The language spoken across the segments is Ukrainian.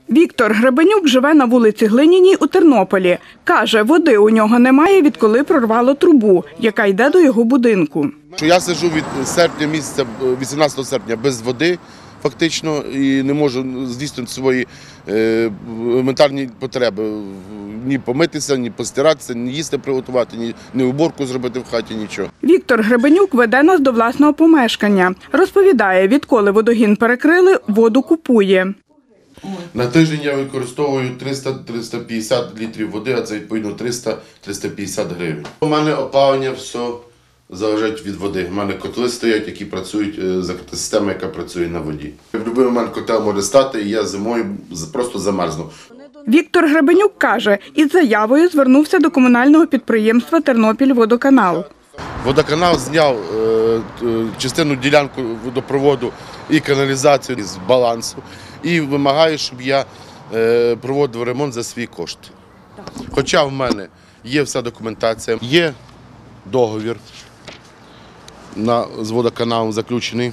Віктор Гребенюк живе на вулиці Глиняній у Тернополі. Каже, води у нього немає, відколи прорвало трубу, яка йде до його будинку. Я сиджу від серпня місяця, 18 серпня без води фактично і не можу здійснити свої елементарні потреби. Ні помитися, ні постиратися, ні їсти приготувати, ні уборку зробити в хаті, нічого. Віктор Гребенюк веде нас до власного помешкання. Розповідає, відколи водогін перекрили, воду купує. На тиждень я використовую 300-350 літрів води, а це відповідно 300-350 гривень. У мене опалення все залежить від води. У мене котли стоять, які працюють, закрита система, яка працює на воді. В будь-який момент котел може стати, і я зимою просто замерзну. Віктор Гребенюк каже, із заявою звернувся до комунального підприємства «Тернопільводоканал». Водоканал зняв частину ділянку водопроводу і каналізацію з балансу і вимагає, щоб я проводив ремонт за свій кошт. Хоча в мене є вся документація, є договір з водоканалом заключений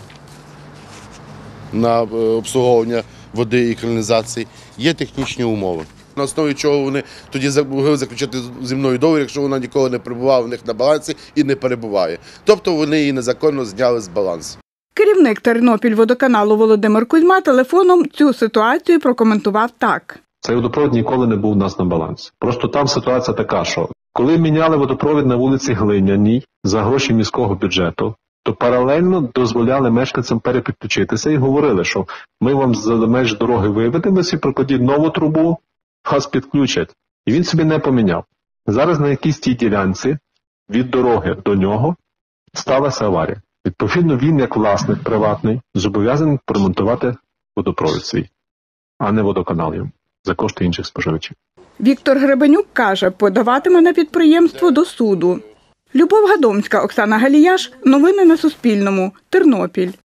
на обслуговування води і каналізації, є технічні умови. На основі чого вони тоді могли заключити зі мною договір, якщо вона ніколи не перебувала в них на балансі і не перебуває. Тобто вони її незаконно зняли з балансу. Керівник Тернопільводоканалу Володимир Кузьма телефоном цю ситуацію прокоментував так. Цей водопровід ніколи не був у нас на балансі. Просто там ситуація така, що коли міняли водопровід на вулиці Глиняній за гроші міського бюджету, то паралельно дозволяли мешканцям перепідключитися і говорили, що ми вам за меж дороги виведемо, ви прокладіть нову трубу, газ підключать. І він собі не поміняв. Зараз на якійсь тій ділянці від дороги до нього сталася аварія. Відповідно, він, як власник приватний, зобов'язаний поремонтувати водопровід свій, а не водоканал йому, за кошти інших споживачів. Віктор Гребенюк каже, подаватиме на підприємство до суду. Любов Гадомська, Оксана Галіяш. Новини на Суспільному. Тернопіль.